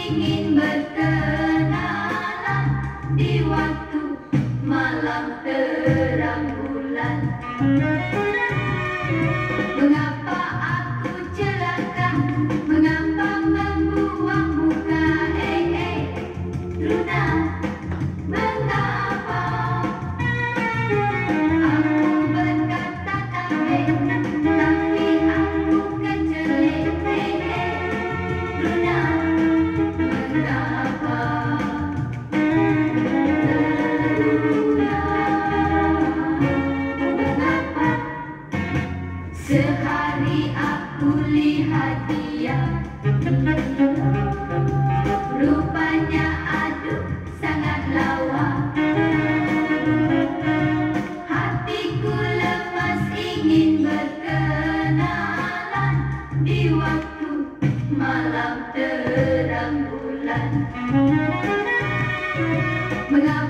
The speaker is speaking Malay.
ingin berkenalan di waktu malam terang bulan. Mengapa aku celaka, mengapa membuang muka, Luna, mengapa aku berkata tak tapi aku kecelek, Luna, mengapa? Mengapa sehari aku lihat dia, rupanya aduh sangat lawa. Hatiku lemas ingin berkenalan di waktu malam terang bulan. Mengapa